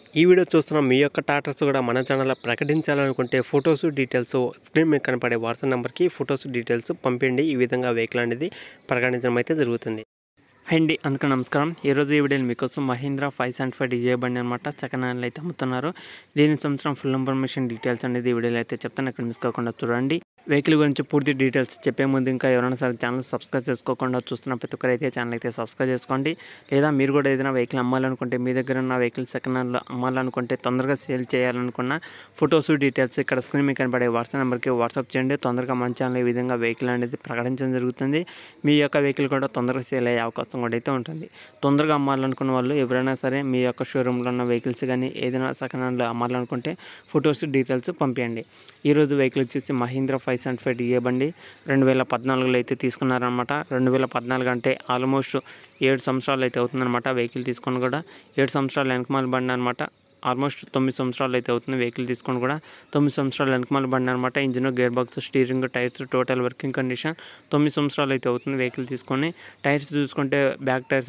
ఈ వీడియో చూస్తున్న మీ యొక్క టాటాస్ కూడా మన ఛానల్లో ప్రకటించాలనుకుంటే ఫొటోస్ డీటెయిల్స్ స్క్రీన్ మీద కనపడే వాట్సాప్ నెంబర్కి ఫొటోస్ డీటెయిల్స్ పంపిండి. ఈ విధంగా వెహికల్ అనేది ప్రకటించడం అయితే జరుగుతుంది. అండి అందుకు నమస్కారం. ఈరోజు ఈ వీడియోని మీకోసం మహీంద్రా 575 డీజే బండి అనమాట సెకండ్ హ్యాండ్లో అయితే అమ్ముతున్నారు. దీని సంవత్సరం ఫుల్ ఇన్ఫర్మేషన్ డీటెయిల్స్ అనేది ఈ వీడియోలో అయితే చెప్తాను. ఇక్కడ మిస్ కాకుండా చూడండి. వెహికల్ గురించి పూర్తి డీటెయిల్స్ చెప్పే ముందు ఇంకా ఎవరైనా సరే ఛానల్ సబ్స్క్రైబ్ చేసుకోకుండా చూస్తున్న ప్రతి ఒక్కరైతే ఛానల్ అయితే సబ్స్క్రైబ్ చేసుకోండి. లేదా మీరు కూడా ఏదైనా వెహికల్ అమ్మాలనుకుంటే, మీ దగ్గర ఉన్న వెహికల్ సెకండ్ హ్యాండ్లో అమ్మాలనుకుంటే, తొందరగా సేల్ చేయాలనుకున్న ఫొటోస్ డీటెయిల్స్ ఇక్కడ స్క్రీన్ మీద కనబడే వాట్సాప్ నెంబర్కి వాట్సాప్ చేయండి. తొందరగా మన ఛానల్ ఈ విధంగా వెహికల్ అనేది ప్రకటించడం జరుగుతుంది. మీ యొక్క వెహికల్ కూడా తొందరగా సేల్ అయ్యే అవకాశం కూడా అయితే ఉంటుంది. తొందరగా అమ్మాలనుకున్న వాళ్ళు ఎవరైనా సరే మీ యొక్క షోరూంలో ఉన్న వెహికల్స్ కానీ ఏదైనా సెకండ్ హ్యాండ్లో అమ్మాలనుకుంటే ఫొటోస్ డీటెయిల్స్ పంపించండి. ఈరోజు వెహికల్ వచ్చేసి మహీంద్రా 575 డీఏ బండి 2014లో అయితే తీసుకున్నారనమాట. 2014 అంటే ఆల్మోస్ట్ 7 సంవత్సరాలు అయితే అవుతుందన్నమాట. వెహికల్ తీసుకొని కూడా 7 సంవత్సరాలు వెనకమాల బండి అనమాట. ఆల్మోస్ట్ 9 సంవత్సరాలు అయితే అవుతుంది వెహికల్ తీసుకొని కూడా. 9 సంవత్సరాలు వెనకమాల బండి అనమాట. Engine, gear box, steering, tyres total working condition 9 సంవత్సరాలు అయితే అవుతుంది వెహికల్ తీసుకొని. టైర్స్ చూసుకుంటే బ్యాక్ టైర్స్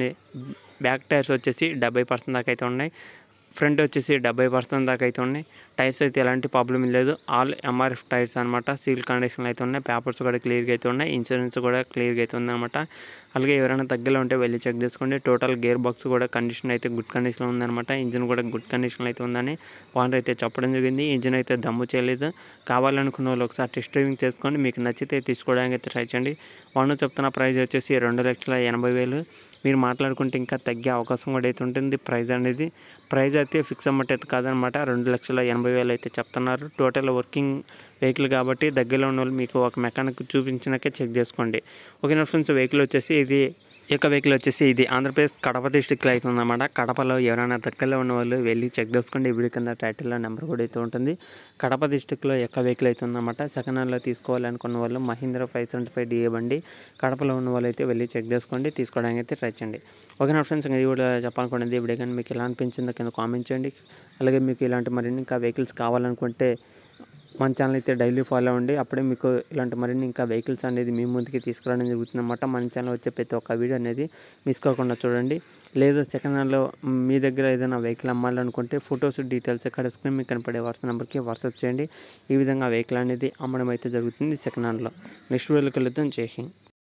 వచ్చేసి 70% దాకా అయితే ఉన్నాయి. ఫ్రంట్ వచ్చేసి 70% దాకా అయితే ఉన్నాయి. టైర్స్ అయితే ఎలాంటి ప్రాబ్లం లేదు. ఆల్ ఎంఆర్ఎఫ్ టైర్స్ అనమాట. సీల్ కండిషన్లో అయితే ఉన్నాయి. పేపర్స్ కూడా క్లియర్గా అయితే ఉన్నాయి. ఇన్సూరెన్స్ కూడా క్లియర్గా అయితే ఉందన్నమాట. అలాగే ఎవరైనా దగ్గరలో ఉంటే వెళ్ళి చెక్ చేసుకోండి. టోటల్ గేర్ బాక్స్ కూడా కండిషన్ అయితే గుడ్ కండిషన్లో ఉందన్నమాట. ఇంజిన్ కూడా గుడ్ కండిషన్లో అయితే ఉందని ఓనర్ అయితే చెప్పడం జరిగింది. ఇంజిన్ అయితే దమ్ము చేయలేదు. కావాలనుకున్న వాళ్ళు ఒకసారి టెస్ట్ డ్రైవింగ్ చేసుకోండి. మీకు నచ్చితే తీసుకోవడానికి అయితే ట్రై చేయండి. ఓనర్ చెప్తున్న ప్రైస్ వచ్చేసి 2,80,000. మీరు మాట్లాడుకుంటే ఇంకా తగ్గే అవకాశం కూడా అయితే ఉంటుంది. ప్రైస్ అయితే ఫిక్స్ అమౌంట్ అయితే కాదనమాట. 2,80,000 అయితే చెప్తున్నారు. టోటల్ వర్కింగ్ వెహికల్ కాబట్టి దగ్గరలో ఉన్న వాళ్ళు మీకు ఒక మెకానిక్ చూపించినాకే చెక్ చేసుకోండి. ఓకేనా ఫ్రెండ్స్. వెహికల్ వచ్చేసి ఇది ఆంధ్రప్రదేశ్ కడప డిస్టిక్లో అయితే ఉందన్నమాట. కడపలో ఎవరైనా దగ్గరలో ఉన్న వాళ్ళు వెళ్ళి చెక్ చేసుకోండి. వీడి కింద టైటిల్లో నెంబర్ కూడా అయితే ఉంటుంది. కడప డిస్టిక్లో వెహికల్ అయితే ఉందన్నమాట. సెకండ్ హ్యాండ్లో తీసుకోవాలనుకున్న వాళ్ళు మహీంద్రా 575 డీఏ బండి కడపలో ఉన్న వాళ్ళు అయితే వెళ్ళి చెక్ చేసుకోండి. తీసుకోవడానికి అయితే ట్రై చేయండి. ఓకేనా ఫ్రెండ్స్. ఇది కూడా చెప్పాలనుకోండి. వీడియో కానీ మీకు ఎలా అనిపించిందో కింద కామెంట్ చేయండి. అలాగే మీకు ఇలాంటి మరిన్ని ఇంకా వెహికల్స్ కావాలనుకుంటే మన ఛానల్ అయితే డైలీ ఫాలో అవ్వండి. అప్పుడే మీకు ఇలాంటి మరిన్ని ఇంకా వెహికల్స్ అనేది మీ ముందుకి తీసుకురావడం జరుగుతుందన్నమాట. మన ఛానల్ వచ్చే ప్రతి ఒక్క వీడియో అనేది మిస్ కాకుండా చూడండి. లేదా సెకండ్ హ్యాండ్లో మీ దగ్గర ఏదైనా వెహికల్ అమ్మాలనుకుంటే ఫొటోస్ డీటెయిల్స్ ఇక్కడ స్క్రీన్ మీద కనపడే వాట్సాప్ నెంబర్కి వాట్సాప్ చేయండి. ఈ విధంగా వెహికల్ అనేది అమ్మడం అయితే జరుగుతుంది సెకండ్ హ్యాండ్లో. నెక్స్ట్ వీడియోకి వెళ్తాం. జై హింద్.